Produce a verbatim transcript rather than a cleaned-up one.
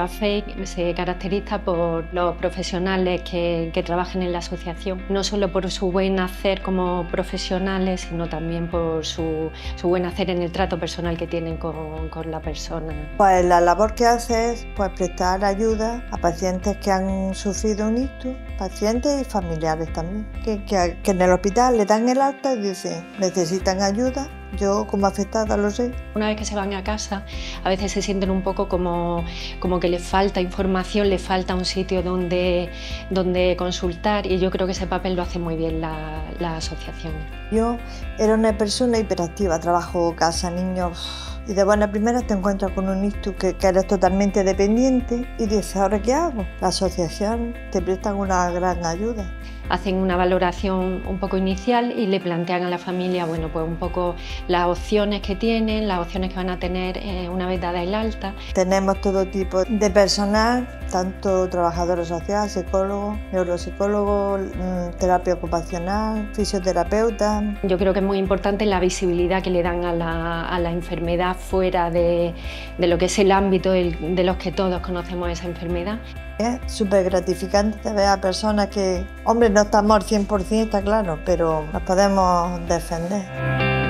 Afec se caracteriza por los profesionales que, que trabajan en la asociación, no solo por su buen hacer como profesionales, sino también por su, su buen hacer en el trato personal que tienen con, con la persona. Pues la labor que hace es pues, prestar ayuda a pacientes que han sufrido un ictus, pacientes y familiares también, que, que, que en el hospital le dan el alta y dicen necesitan ayuda. Yo como afectada lo sé. Una vez que se van a casa, a veces se sienten un poco como, como que les falta información, les falta un sitio donde, donde consultar, y yo creo que ese papel lo hace muy bien la, la asociación. Yo era una persona hiperactiva, trabajo, casa, niños, y de buena primera te encuentras con un ictus que, que eres totalmente dependiente y dices, ¿ahora qué hago? La asociación te presta una gran ayuda. Hacen una valoración un poco inicial y le plantean a la familia, bueno, pues un poco las opciones que tienen, las opciones que van a tener eh, una vez dada el alta. Tenemos todo tipo de personal, tanto trabajadores sociales, psicólogos, neuropsicólogos, terapia ocupacional, fisioterapeuta. Yo creo que es muy importante la visibilidad que le dan a la, a la enfermedad fuera de, de lo que es el ámbito del, de los que todos conocemos esa enfermedad. Es súper gratificante ver a personas que, hombre, no estamos al cien por cien, está claro, pero nos podemos defender.